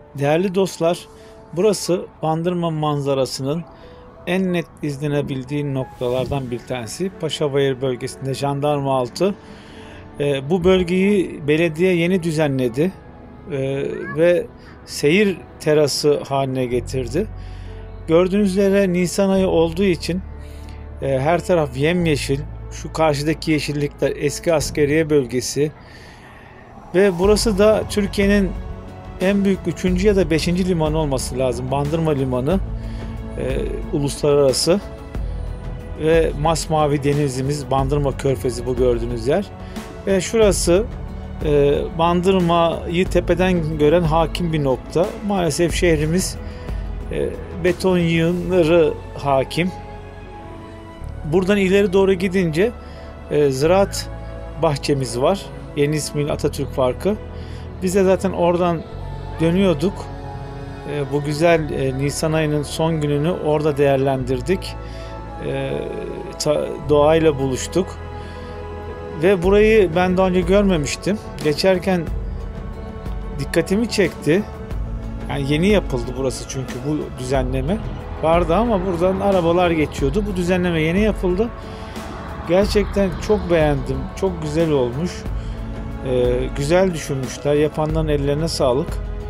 Değerli dostlar, burası Bandırma manzarasının en net izlenebildiği noktalardan bir tanesi. Paşabayır bölgesinde Jandarmaaltı. Bu bölgeyi belediye yeni düzenledi ve seyir terası haline getirdi. Gördüğünüz üzere Nisan ayı olduğu için her taraf yemyeşil. Şu karşıdaki yeşillikler eski askeriye bölgesi ve burası da Türkiye'nin en büyük 3. ya da 5. limanı olması lazım. Bandırma Limanı, uluslararası ve masmavi denizimiz Bandırma Körfezi bu gördüğünüz yer. Ve şurası Bandırma'yı tepeden gören hakim bir nokta. Maalesef şehrimiz beton yığınları hakim. Buradan ileri doğru gidince ziraat bahçemiz var. Yeni ismiyle Atatürk Parkı. Biz de zaten oradan dönüyorduk. Bu güzel Nisan ayının son gününü orada değerlendirdik. Doğayla buluştuk. Ve burayı ben daha önce görmemiştim. Geçerken dikkatimi çekti. Yani yeni yapıldı burası çünkü bu düzenleme. Vardı ama buradan arabalar geçiyordu. Bu düzenleme yeni yapıldı. Gerçekten çok beğendim. Çok güzel olmuş. Güzel düşünmüşler. Yapanların ellerine sağlık.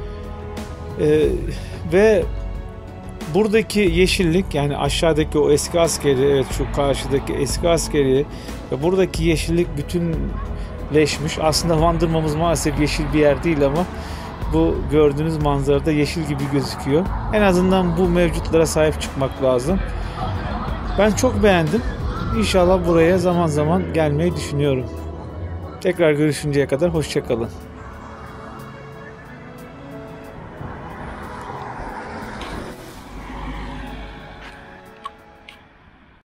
Ve buradaki yeşillik, yani aşağıdaki o eski askeri, evet şu karşıdaki eski askeri ve buradaki yeşillik bütünleşmiş. Aslında Bandırmamız maalesef yeşil bir yer değil ama bu gördüğünüz manzarada yeşil gibi gözüküyor. En azından bu mevcutlara sahip çıkmak lazım. Ben çok beğendim. İnşallah buraya zaman zaman gelmeyi düşünüyorum. Tekrar görüşünceye kadar hoşça kalın.